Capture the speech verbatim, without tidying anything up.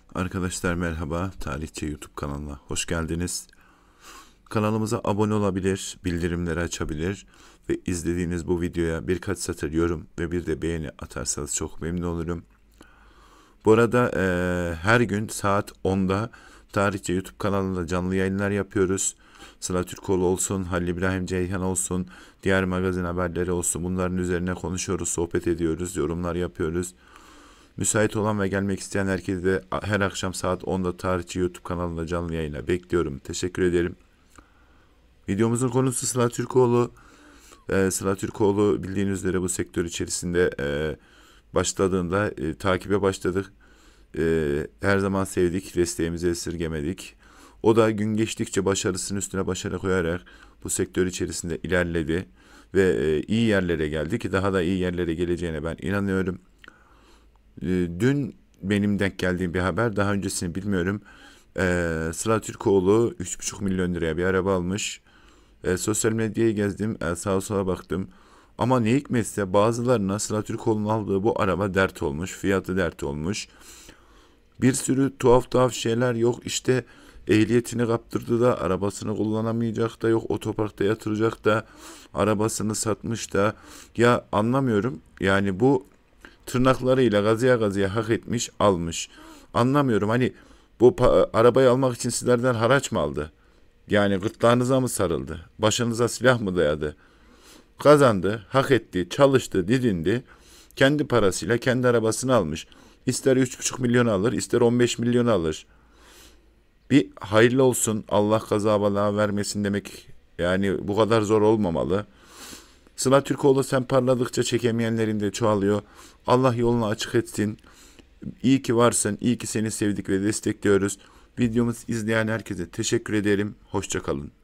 Arkadaşlar merhaba, Tarihçi YouTube kanalına hoş geldiniz. Kanalımıza abone olabilir, bildirimleri açabilir ve izlediğiniz bu videoya birkaç satır yorum ve bir de beğeni atarsanız çok memnun olurum. Bu arada e, her gün saat onda Tarihçi YouTube kanalında canlı yayınlar yapıyoruz. Sıla Türkoğlu olsun, Halil İbrahim Ceyhan olsun, diğer magazin haberleri olsun, bunların üzerine konuşuyoruz, sohbet ediyoruz, yorumlar yapıyoruz. Müsait olan ve gelmek isteyen herkesi de her akşam saat onda Tarihçi YouTube kanalında canlı yayına bekliyorum. Teşekkür ederim. Videomuzun konusu Sıla Türkoğlu. Ee, Sıla Türkoğlu bildiğiniz üzere bu sektör içerisinde e, başladığında e, takibe başladık. E, her zaman sevdik, desteğimizi esirgemedik. O da gün geçtikçe başarısının üstüne başarı koyarak bu sektör içerisinde ilerledi ve e, iyi yerlere geldi ki daha da iyi yerlere geleceğine ben inanıyorum. Dün benim denk geldiğim bir haber, daha öncesini bilmiyorum. Ee, Sıla Türkoğlu üç buçuk milyon liraya bir araba almış. Ee, sosyal medyayı gezdim, e, sağa sola baktım. Ama ne hikmetse bazılarına Sıla Türkoğlu'nun aldığı bu araba dert olmuş, fiyatı dert olmuş. Bir sürü tuhaf tuhaf şeyler, yok işte ehliyetini kaptırdı da arabasını kullanamayacak da, yok otoparkta yatıracak da, arabasını satmış da. Ya anlamıyorum yani, bu tırnaklarıyla gazıya gazıya hak etmiş, almış. Anlamıyorum, hani bu pa- arabayı almak için sizlerden haraç mı aldı? Yani gırtlağınıza mı sarıldı? Başınıza silah mı dayadı? Kazandı, hak etti, çalıştı, didindi. Kendi parasıyla kendi arabasını almış. İster üç buçuk milyon alır, ister on beş milyon alır. Bir hayırlı olsun, Allah kaza bela vermesin demek yani bu kadar zor olmamalı. Sıla Türkoğlu, sen parladıkça çekemeyenlerin de çoğalıyor. Allah yolunu açık etsin. İyi ki varsın, iyi ki seni sevdik ve destekliyoruz. Videomuzu izleyen herkese teşekkür ederim. Hoşça kalın.